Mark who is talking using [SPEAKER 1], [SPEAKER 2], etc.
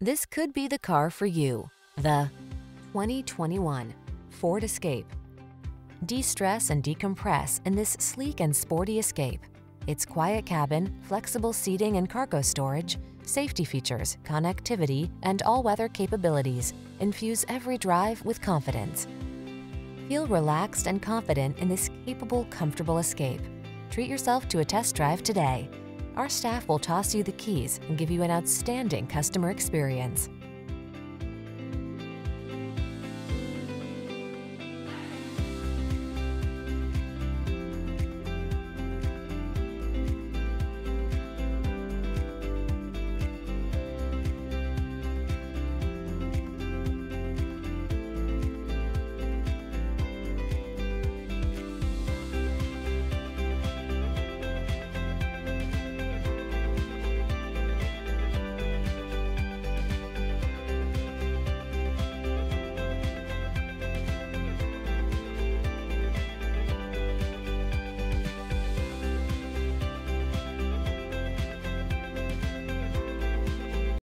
[SPEAKER 1] This could be the car for you. The 2021 Ford Escape. De-stress and decompress in this sleek and sporty Escape. Its quiet cabin, flexible seating and cargo storage, safety features, connectivity, and all-weather capabilities infuse every drive with confidence. Feel relaxed and confident in this capable, comfortable Escape. Treat yourself to a test drive today. Our staff will toss you the keys and give you an outstanding customer experience.